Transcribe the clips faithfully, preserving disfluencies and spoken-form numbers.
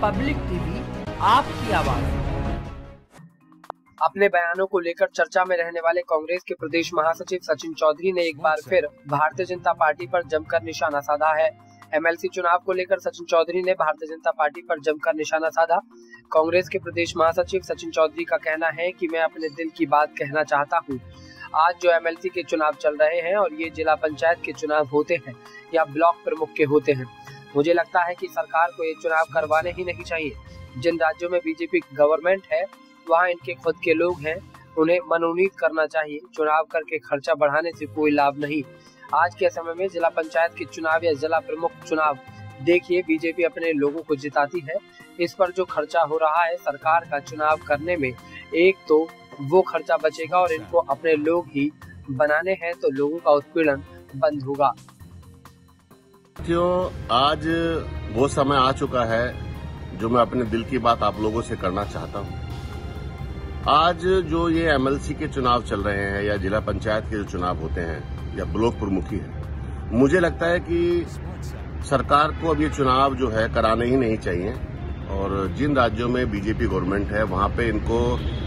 Public TV आपकी आवाज। अपने बयानों को लेकर चर्चा में रहने वाले कांग्रेस के प्रदेश महासचिव सचिन चौधरी ने एक बार फिर भारतीय जनता पार्टी पर जमकर निशाना साधा है। एमएलसी चुनाव को लेकर सचिन चौधरी ने भारतीय जनता पार्टी पर जमकर निशाना साधा। कांग्रेस के प्रदेश महासचिव सचिन चौधरी का कहना है कि मैं अपने दिल की बात कहना चाहता हूं। आज जो एमएलसी के चुनाव चल रहे हैं और ये जिला पंचायत के चुनाव होते हैं या ब्लॉक प्रमुख के होते हैं, मुझे लगता है कि सरकार को ये चुनाव करवाने ही नहीं चाहिए। जिन राज्यों में बीजेपी गवर्नमेंट है वहाँ इनके खुद के लोग हैं, उन्हें मनोनीत करना चाहिए। चुनाव करके खर्चा बढ़ाने से कोई लाभ नहीं। आज के समय में जिला पंचायत के चुनाव या जिला प्रमुख चुनाव देखिए, बीजेपी अपने लोगों को जिताती है। इस पर जो खर्चा हो रहा है सरकार का चुनाव करने में, एक तो वो खर्चा बचेगा और इनको अपने लोग ही बनाने हैं तो लोगों का उत्पीड़न बंद होगा। क्यों आज वो समय आ चुका है जो मैं अपने दिल की बात आप लोगों से करना चाहता हूं। आज जो ये एमएलसी के चुनाव चल रहे हैं या जिला पंचायत के जो चुनाव होते हैं या ब्लॉक प्रमुखी है, मुझे लगता है कि सरकार को अब ये चुनाव जो है कराने ही नहीं चाहिए। और जिन राज्यों में बीजेपी गवर्नमेंट है वहां पे इनको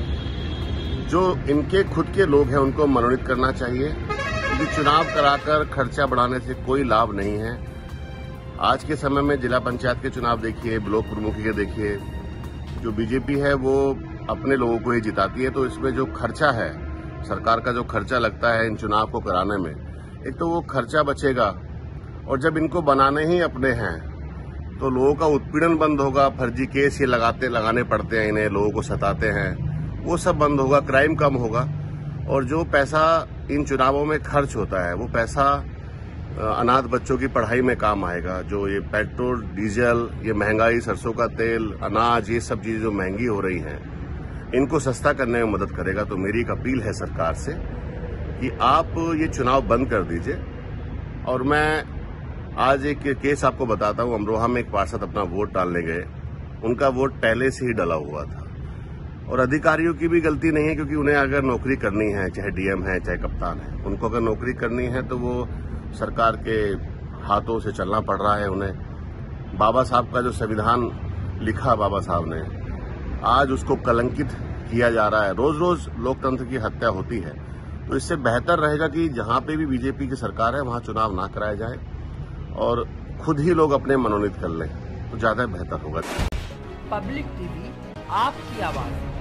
जो इनके खुद के लोग हैं उनको मनोनीत करना चाहिए, क्योंकि चुनाव कराकर खर्चा बढ़ाने से कोई लाभ नहीं है। आज के समय में जिला पंचायत के चुनाव देखिए, ब्लॉक प्रमुखी के देखिए, जो बीजेपी है वो अपने लोगों को ही जिताती है। तो इसमें जो खर्चा है, सरकार का जो खर्चा लगता है इन चुनाव को कराने में, एक तो वो खर्चा बचेगा और जब इनको बनाने ही अपने हैं तो लोगों का उत्पीड़न बंद होगा। फर्जी केस ये लगाते लगाने पड़ते हैं इन्हें, लोगों को सताते हैं, वो सब बंद होगा, क्राइम कम होगा। और जो पैसा इन चुनावों में खर्च होता है वो पैसा अनाथ बच्चों की पढ़ाई में काम आएगा। जो ये पेट्रोल डीजल, ये महंगाई, सरसों का तेल, अनाज, ये सब चीजें जो महंगी हो रही हैं, इनको सस्ता करने में मदद करेगा। तो मेरी एक अपील है सरकार से कि आप ये चुनाव बंद कर दीजिए। और मैं आज एक केस आपको बताता हूं। अमरोहा में एक पार्षद अपना वोट डालने गए, उनका वोट पहले से ही डला हुआ था और अधिकारियों की भी गलती नहीं है, क्योंकि उन्हें अगर नौकरी करनी है, चाहे डीएम है चाहे कप्तान है, उनको अगर नौकरी करनी है तो वो सरकार के हाथों से चलना पड़ रहा है उन्हें। बाबा साहब का जो संविधान लिखा बाबा साहब ने, आज उसको कलंकित किया जा रहा है। रोज रोज लोकतंत्र की हत्या होती है। तो इससे बेहतर रहेगा कि जहां पे भी बीजेपी की सरकार है वहां चुनाव ना कराया जाए और खुद ही लोग अपने मनोनीत कर लें, तो ज्यादा बेहतर होगा। पब्लिक टीवी आपकी आवाज।